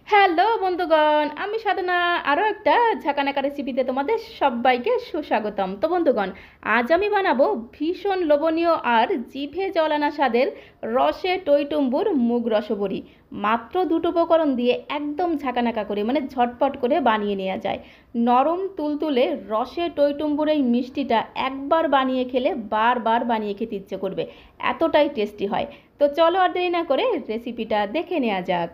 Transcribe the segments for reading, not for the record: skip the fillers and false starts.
Hello বন্ধুগণ, আমি সাধনা আরও একটা ঝাঁকানাকা রেসিপিতে তোমাদের সবাইকে সুস্বাগতম। তো বন্ধুগণ, আজ আমি বানাবো ভীষণ লোভনীয় আর জিভে জল আনা স্বাদের রসে টইটুম্বুর মুগ রসবড়ি। মাত্র দুটো উপকরণ দিয়ে একদম ঝাঁকানাকা করে ঝটপট করে বানিয়ে নেওয়া যায়। নরম তুলতুলে রসে টইটুম্বুর এই মিষ্টিটা একবার বানিয়ে খেলে বারবার বানিয়ে খেতে ইচ্ছে করবে, এতটাই টেস্টি হয়। তো চলো আর দেরি না করে রেসিপিটা দেখে নেওয়া যাক।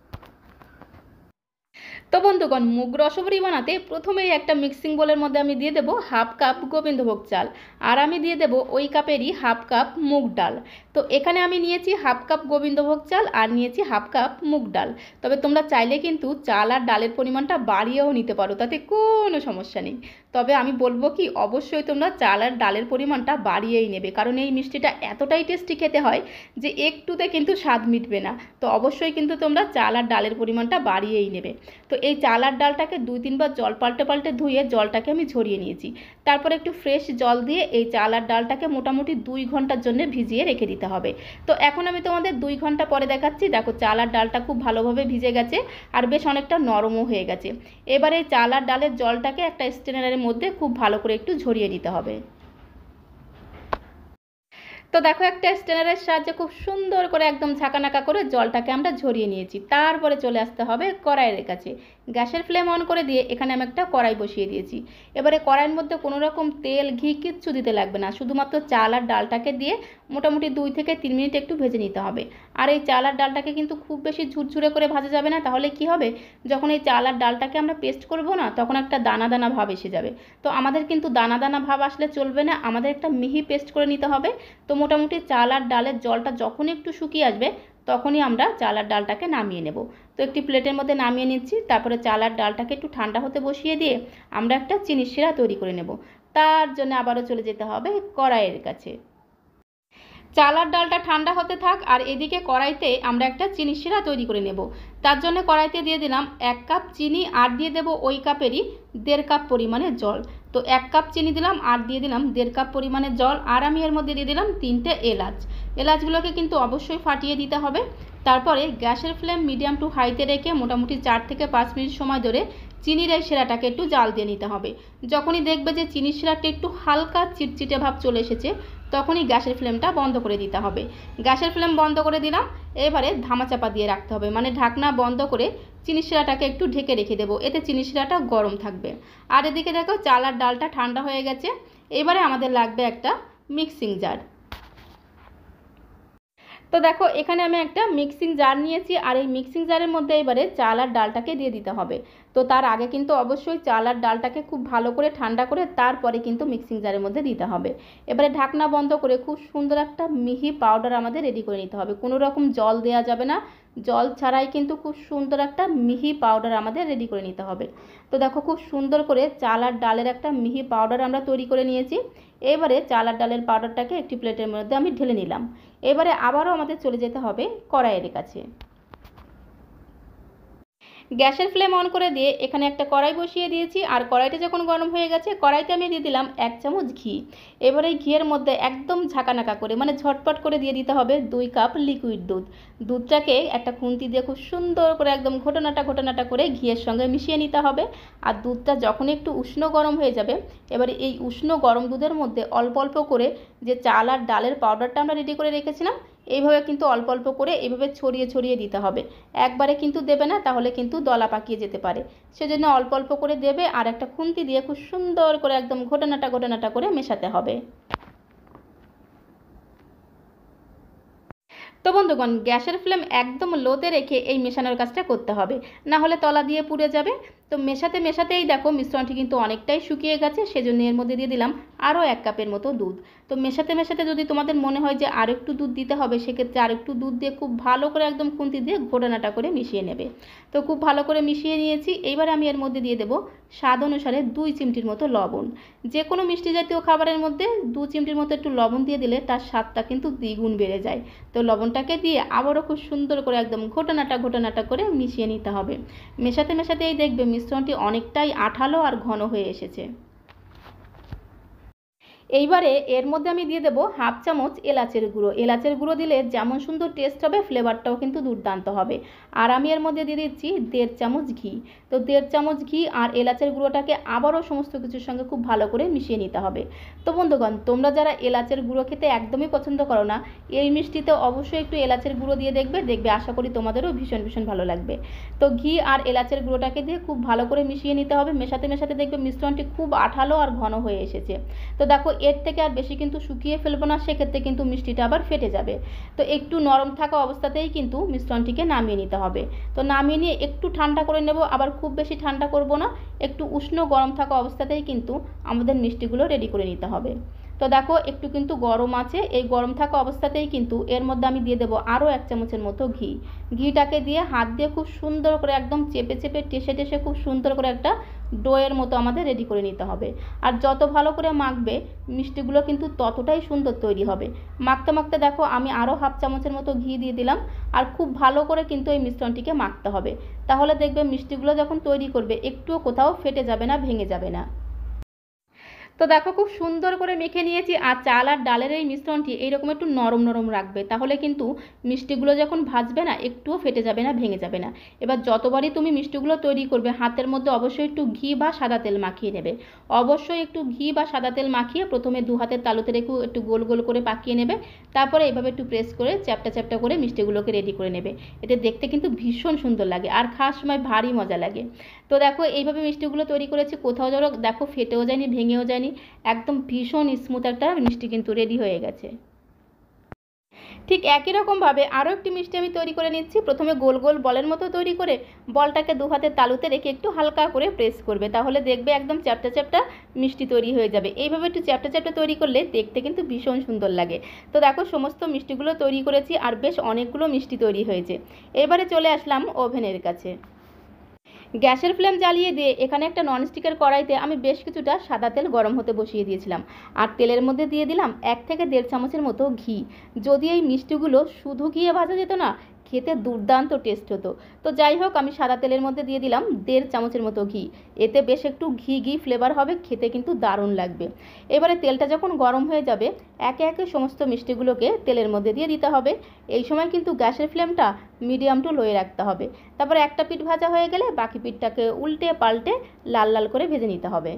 তো বন্ধুগণ, মুগ রসবড়ি বানাতে প্রথমেই একটা মিক্সিং বোলের মধ্যে আমি দিয়ে দেবো হাফ কাপ গোবিন্দভোগ চাল, আর আমি দিয়ে দেবো ওই কাপেরই হাফ কাপ মুগ ডাল। তো এখানে আমি নিয়েছি হাফ কাপ গোবিন্দভোগ চাল আর নিয়েছি হাফ কাপ মুগ ডাল। তবে তোমরা চাইলে কিন্তু চাল আর ডালের পরিমাণটা বাড়িয়েও নিতে পারো, তাতে কোনো সমস্যা নেই। তবে আমি বলবো কি, অবশ্যই তোমরা চাল আর ডালের পরিমাণটা বাড়িয়েই নেবে, কারণ এই মিষ্টিটা এতটাই টেস্টি খেতে হয় যে একটুতে কিন্তু স্বাদ মিটবে না। তো অবশ্যই কিন্তু তোমরা চাল আর ডালের পরিমাণটা বাড়িয়েই নেবে। তো এই চাল আর ডালটাকে 2-3 বার জল পাল্টে পাল্টে ধুয়ে জলটাকে আমি ঝরিয়ে নিয়েছি। তারপর একটু ফ্রেশ জল দিয়ে এই চাল আর ডালটাকে মোটামুটি 2 ঘন্টার জন্য ভিজিয়ে রেখে দিতে হবে। তো এখন আমি তোমাদের 2 ঘন্টা পরে দেখাচ্ছি। দেখো, চাল আর ডালটা খুব ভালোভাবে ভিজে গেছে আর বেশ অনেকটা নরমও হয়ে গেছে। এবারে এই চাল আর ডালের জলটাকে একটা স্ট্রেনারের মধ্যে খুব ভালো করে একটু ঝরিয়ে নিতে হবে। তো দেখো, একটা স্ট্রেনারের সাহায্যে খুব সুন্দর করে একদম ঝাঁকানাকা করে জলটাকে আমরা ঝরিয়ে নিয়েছি। তারপরে চলে আসতে হবে কড়াইয়ের কাছে। গ্যাসের ফ্লেম অন করে দিয়ে এখানে আমি একটা কড়াই বসিয়ে দিয়েছি। এবারে কড়াইয়ের মধ্যে কোনো রকম তেল ঘি কিচ্ছু দিতে লাগবে না, শুধুমাত্র চাল আর ডালটাকে দিয়ে মোটামুটি 2 থেকে 3 মিনিট একটু ভেজে নিতে হবে। আর এই চাল আর ডালটাকে কিন্তু খুব বেশি ঝুরঝুরে করে ভাজা যাবে না, তাহলে কি হবে, যখন এই চাল আর ডালটাকে আমরা পেস্ট করব না, তখন একটা দানা দানা ভাব এসে যাবে। তো আমাদের কিন্তু দানা দানা ভাব আসলে চলবে না, আমাদের একটা মিহি পেস্ট করে নিতে হবে। তো মোটামুটি চাল আর ডালের জলটা যখন একটু শুকিয়ে আসবে, তখনই আমরা চাল আর ডালটাকে নামিয়ে নেব। তো একটি প্লেটের মধ্যে নামিয়ে নিচ্ছি। তারপরে চাল আর ডালটাকে একটু ঠান্ডা হতে বসিয়ে দিয়ে আমরা একটা চিনির শিরা তৈরি করে নেব। তার জন্য আবারও চলে যেতে হবে কড়াইয়ের কাছে। চাল আর ডালটা ঠান্ডা হতে থাক, আর এদিকে কড়াইতে আমরা একটা চিনি শিরা তৈরি করে নেব। তার জন্য কড়াইতে দিয়ে দিলাম 1 কাপ চিনি, আর দিয়ে দেবো ওই কাপেরই 1.5 কাপ পরিমাণে জল। তো 1 কাপ চিনি দিলাম আর দিয়ে দিলাম 1.5 কাপ পরিমাণে জল, আর আমি এর মধ্যে দিয়ে দিলাম 3টে এলাচ। এলাচগুলোকে কিন্তু অবশ্যই ফাটিয়ে দিতে হবে। তারপরে গ্যাসের ফ্লেম মিডিয়াম টু হাইতে রেখে মোটামুটি 4 থেকে 5 মিনিট সময় ধরে চিনির এই শিরাটাকে একটু জাল দিয়ে নিতে হবে। যখনই দেখবে যে চিনির শিরাটা একটু হালকা চিটচিটে ভাব চলে এসেছে, তখনই গ্যাসের ফ্লেমটা বন্ধ করে দিতে হবে। গ্যাসের ফ্লেম বন্ধ করে দিলাম। এবারে ধামাচাপা দিয়ে রাখতে হবে, ঢাকনা বন্ধ করে চিনি শিরাটাকে একটু ঢেকে রেখে দেবো, এতে চিনি শিরাটা গরম থাকবে। আর এদিকে দেখো, চাল আর ডালটা ঠান্ডা হয়ে গেছে। এবারে আমাদের লাগবে একটা মিক্সিং জার। তো দেখো, এখানে আমি একটা মিক্সিং জার নিয়েছি, আর এই মিক্সিং জারের মধ্যে এবারে চাল আর ডালটাকে দিয়ে দিতে হবে। তো তার আগে কিন্তু অবশ্যই চাল আর ডালটাকে খুব ভালো করে ঠান্ডা করে তারপরে কিন্তু মিক্সিং জারের মধ্যে দিতে হবে। এবারে ঢাকনা বন্ধ করে খুব সুন্দর একটা মিহি পাউডার আমাদের রেডি করে নিতে হবে। কোনো রকম জল দেওয়া যাবে না, জল ছাড়াই কিন্তু খুব সুন্দর একটা মিহি পাউডার আমাদের রেডি করে নিতে হবে। তো দেখো, খুব সুন্দর করে চাল আর ডালের একটা মিহি পাউডার আমরা তৈরি করে নিয়েছি। এবারে চাল আর ডালের পাউডারটাকে একটি প্লেটের মধ্যে আমি ঢেলে নিলাম। এবারে আবারও আমাদের চলে যেতে হবে কড়াইয়ের কাছে। গ্যাসের ফ্লেম অন করে দিয়ে এখানে একটা কড়াই বসিয়ে দিয়েছি, আর কড়াইটা যখন গরম হয়ে গেছে, কড়াইতে আমি দিয়ে দিলাম 1 চামচ ঘি। এবার এই ঘিয়ের মধ্যে একদম ঝাঁকানাকা করে ঝটপট করে দিয়ে দিতে হবে 2 কাপ লিকুইড দুধ। দুধটাকে একটা খুন্তি দিয়ে খুব সুন্দর করে একদম ঘটনাটা ঘটনাটা করে ঘিয়ের সঙ্গে মিশিয়ে নিতে হবে। আর দুধটা যখন একটু উষ্ণ গরম হয়ে যাবে, এবারে এই উষ্ণ গরম দুধের মধ্যে অল্প অল্প করে যে চাল আর ডালের পাউডারটা আমরা রেডি করে রেখেছিলাম, এইভাবে কিন্তু অল্প অল্প করে এইভাবে ছড়িয়ে ছড়িয়ে দিতে হবে। একবারে কিন্তু দেবে না, তাহলে কিন্তু দলা পাকিয়ে যেতে পারে। সেজন্য অল্প অল্প করে দেবে, আর একটা খুন্তি দিয়ে খুব সুন্দর করে একদম ঘটনাটা ঘটনাটা করে মেশাতে হবে। তো বন্ধুগণ, গ্যাসের ফ্লেম একদম লোতে রেখে এই মেশানোর কাজটা করতে হবে, না হলে তলা দিয়ে পুড়ে যাবে। তো মেশাতে মেশাতেই দেখো মিশ্রণটি কিন্তু অনেকটাই শুকিয়ে গেছে, সেজন্য এর মধ্যে দিয়ে দিলাম আরও 1 কাপের মতো দুধ। তো মেশাতে মেশাতে যদি তোমাদের মনে হয় যে আর একটু দুধ দিতে হবে, সেক্ষেত্রে আর একটু দুধ দিয়ে খুব ভালো করে একদম খুন্তি দিয়ে ঘোটানাটা করে মিশিয়ে নেবে। তো খুব ভালো করে মিশিয়ে নিয়েছি। এইবার আমি এর মধ্যে দিয়ে দেবো স্বাদ অনুসারে 2 চিমটির মতো লবণ। যে কোনো মিষ্টি জাতীয় খাবারের মধ্যে 2 চিমটির মতো একটু লবণ দিয়ে দিলে তার স্বাদটা কিন্তু দ্বিগুণ বেড়ে যায়। তো লবণটাকে দিয়ে আবারও খুব সুন্দর করে একদম ঘটনাটা ঘটনাটা করে মিশিয়ে নিতে হবে। মেশাতে মেশাতেই দেখবে মিশ্রণটি অনেকটাই আঠালো আর ঘন হয়ে এসেছে। এইবারে এর মধ্যে আমি দিয়ে দেবো হাফ চামচ এলাচের গুঁড়ো। এলাচের গুঁড়ো দিলে যেমন সুন্দর টেস্ট হবে, ফ্লেভারটাও কিন্তু দুর্দান্ত হবে। আর আমি এর মধ্যে দিয়ে দিচ্ছি 1.5 চামচ ঘি। তো 1.5 চামচ ঘি আর এলাচের গুঁড়োটাকে আবারও সমস্ত কিছুর সঙ্গে খুব ভালো করে মিশিয়ে নিতে হবে। তো বন্ধুগণ, তোমরা যারা এলাচের গুঁড়ো খেতে একদমই পছন্দ করো না, এই মিষ্টিতে অবশ্যই একটু এলাচের গুঁড়ো দিয়ে দেখবে আশা করি তোমাদেরও ভীষণ ভীষণ ভালো লাগবে। তো ঘি আর এলাচের গুঁড়োটাকে দিয়ে খুব ভালো করে মিশিয়ে নিতে হবে। মেশাতে মেশাতে দেখবে মিশ্রণটি খুব আঠালো আর ঘন হয়ে এসেছে। তো দেখো, এর থেকে আর বেশি কিন্তু শুকিয়ে ফেলবো না, সেক্ষেত্রে কিন্তু মিষ্টিটা আবার ফেটে যাবে। তো একটু নরম থাকা অবস্থাতেই কিন্তু মিশ্রণটিকে নামিয়ে নিতে হবে। তো নামিয়ে নিয়ে একটু ঠান্ডা করে নেব, আবার খুব বেশি ঠান্ডা করব না, একটু উষ্ণ গরম থাকা অবস্থাতেই কিন্তু আমাদের মিষ্টিগুলো রেডি করে নিতে হবে। তো দেখো, একটু কিন্তু গরম আছে, এই গরম থাকা অবস্থাতেই কিন্তু এর মধ্যে আমি দিয়ে দেবো আরও 1 চামচের মতো ঘি। ঘিটাকে দিয়ে হাত দিয়ে খুব সুন্দর করে একদম চেপে চেপে টেসে টেসে খুব সুন্দর করে একটা ডোয়ের মতো আমাদের রেডি করে নিতে হবে। আর যত ভালো করে মাখবে মিষ্টিগুলো কিন্তু ততটাই সুন্দর তৈরি হবে। মাখতে মাখতে দেখো, আমি আরও হাফ চামচের মতো ঘি দিয়ে দিলাম। আর খুব ভালো করে কিন্তু এই মিশ্রণটিকে মাখতে হবে, তাহলে দেখবে মিষ্টিগুলো যখন তৈরি করবে একটুও কোথাও ফেটে যাবে না, ভেঙে যাবে না। তো দেখো, খুব সুন্দর করে মেখে নিয়েছি। আর চাল আর ডালের এই মিশ্রণটি এইরকম একটু নরম নরম রাখবে, তাহলে কিন্তু মিষ্টিগুলো যখন ভাজবে না একটুও ফেটে যাবে না, ভেঙে যাবে না। এবার যতবারই তুমি মিষ্টিগুলো তৈরি করবে, হাতের মধ্যে অবশ্যই একটু ঘি বা সাদা তেল মাখিয়ে নেবে। অবশ্যই একটু ঘি বা সাদা তেল মাখিয়ে প্রথমে 2 হাতের তালুতে রেখে একটু গোল গোল করে পাকিয়ে নেবে। তারপরে এইভাবে একটু প্রেস করে চ্যাপটা চ্যাপটা করে মিষ্টিগুলোকে রেডি করে নেবে। এতে দেখতে কিন্তু ভীষণ সুন্দর লাগে আর খাওয়ার সময় ভারী মজা লাগে। তো দেখো, এইভাবে মিষ্টিগুলো তৈরি করেছি, কোথাও যেন দেখো ফেটেও যায়নি, ভেঙেও যায়নি, একদম ভীষণ স্মুথ একটা মিষ্টি কিন্তু রেডি হয়ে গেছে। ঠিক একই রকমভাবে আরও একটি মিষ্টি আমি তৈরি করে নিচ্ছি। প্রথমে গোল গোল বলের মতো তৈরি করে বলটাকে 2 হাতের তালুতে রেখে একটু হালকা করে প্রেস করবে, তাহলে দেখবে একদম চ্যাপটা চ্যাপটা মিষ্টি তৈরি হয়ে যাবে। এইভাবে একটু চ্যাপটা চ্যাপটা তৈরি করলে দেখতে কিন্তু ভীষণ সুন্দর লাগে। তো দেখো, সমস্ত মিষ্টিগুলো তৈরি করেছি আর বেশ অনেকগুলো মিষ্টি তৈরি হয়েছে। এবারে চলে আসলাম ওভেনের কাছে। গ্যাসের ফ্লেম জ্বালিয়ে দিয়ে এখানে একটা ননস্টিকের কড়াইতে আমি বেশ কিছুটা সাদা তেল গরম হতে বসিয়ে দিয়েছিলাম। আর তেলের মধ্যে দিয়ে দিলাম 1 থেকে 1.5 চামচের মতো ঘি। যদি এই মিষ্টিগুলো শুধু ঘিয়ে ভাজা যেত না, খেতে দুর্দান্ত টেস্ট হতো। তো যাই হোক, আমি সাদা তেলের মধ্যে দিয়ে দিলাম 1.5 চামচের মতো ঘি। এতে বেশ একটু ঘি ঘি ফ্লেভার হবে, খেতে কিন্তু দারুণ লাগবে। এবারে তেলটা যখন গরম হয়ে যাবে, একে একে সমস্ত মিষ্টিগুলোকে তেলের মধ্যে দিয়ে দিতে হবে। এই সময় কিন্তু গ্যাসের ফ্লেমটা মিডিয়াম টু লোয়ে রাখতে হবে। তারপরে একটা পিঠ ভাজা হয়ে গেলে বাকি পিঠটাকে উল্টে পাল্টে লাল লাল করে ভেজে নিতে হবে।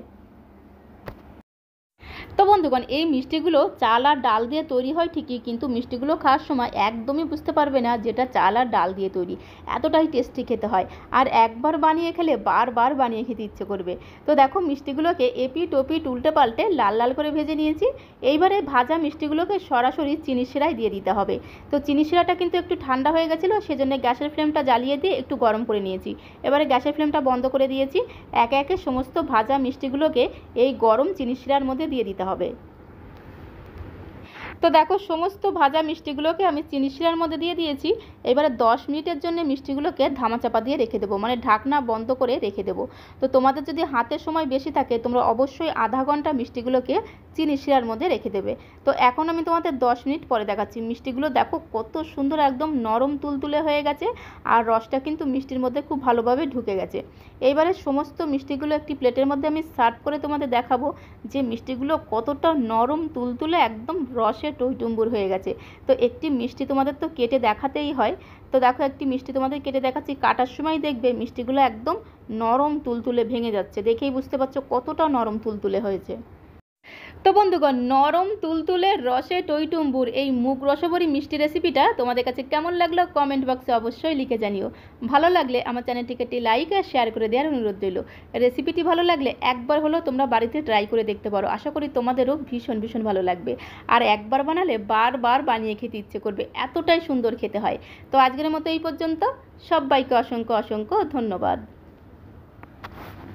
তো বন্ধুগণ, এই মিষ্টিগুলো চাল আর ডাল দিয়ে তৈরি হয় ঠিকই, কিন্তু মিষ্টিগুলো খাওয়ার সময় একদমই বুঝতে পারবে না যেটা চাল আর ডাল দিয়ে তৈরি। এতটাই টেস্টি খেতে হয়, আর একবার বানিয়ে খেলে বারবার বানিয়ে খেতে ইচ্ছে করবে। তো দেখো, মিষ্টিগুলোকে এপিট ওপিট উল্টে পাল্টে লাল লাল করে ভেজে নিয়েছি। এইবারে ভাজা মিষ্টিগুলোকে সরাসরি চিনি শিরায় দিয়ে দিতে হবে। তো চিনি শিরাটা কিন্তু একটু ঠান্ডা হয়ে গেছিলো, সেজন্য গ্যাসের ফ্লেমটা জ্বালিয়ে দিয়ে একটু গরম করে নিয়েছি। এবারে গ্যাসের ফ্লেমটা বন্ধ করে দিয়েছি। একে একে সমস্ত ভাজা মিষ্টিগুলোকে এই গরম চিনি শিরার মধ্যে দিয়ে দিতে হবে। তো দেখো, সমস্ত ভাজা মিষ্টিগুলোকে আমি চিনি শিরার মধ্যে দিয়ে দিয়েছি। এবারে 10 মিনিটের জন্য মিষ্টিগুলোকে ধামাচাপা দিয়ে রেখে দেবো, মানে ঢাকনা বন্ধ করে রেখে দেবো। তো তোমাদের যদি হাতের সময় বেশি থাকে, তোমরা অবশ্যই আধা ঘন্টা মিষ্টিগুলোকে চিনি শিরার মধ্যে রেখে দেবে। তো এখন আমি তোমাদের 10 মিনিট পরে দেখাচ্ছি। মিষ্টিগুলো দেখো কত সুন্দর একদম নরম তুলতুলে হয়ে গেছে, আর রসটা কিন্তু মিষ্টির মধ্যে খুব ভালোভাবে ঢুকে গেছে। এইবারে সমস্ত মিষ্টিগুলো একটি প্লেটের মধ্যে আমি সার্ভ করে তোমাদের দেখাবো যে মিষ্টিগুলো কতটা নরম তুলতুলে একদম রসে টইটুম্বুর হয়ে গেছে। তো একটি মিষ্টি তোমাদের তো কেটে দেখাতেই হয়। তো দেখো, একটি মিষ্টি তোমাদের কেটে দেখাচ্ছি। কাটার সময় দেখবে মিষ্টিগুলো একদম নরম তুলতুলে ভেঙে যাচ্ছে, দেখেই বুঝতে পারছো কতটা নরম তুলতুলে হয়েছে। তো বন্ধুগণ, নরম তুলতুলে রসে টইটুম্বুর এই মুগ রসবরি মিষ্টি রেসিপিটা তোমাদের কাছে কেমন লাগলো কমেন্ট বক্সে অবশ্যই লিখে জানিও। ভালো লাগলে আমার চ্যানেলটিকে একটি লাইক আর শেয়ার করে দেওয়ার অনুরোধ রইল। রেসিপিটি ভালো লাগলে একবার হলেও তোমরা বাড়িতে ট্রাই করে দেখতে পারো, আশা করি তোমাদেরও ভীষণ ভীষণ ভালো লাগবে। আর একবার বানালে বারবার বানিয়ে খেতে ইচ্ছে করবে, এতটাই সুন্দর খেতে হয়। তো আজকের মতো এই পর্যন্ত। সবাইকে অসংখ্য অসংখ্য ধন্যবাদ।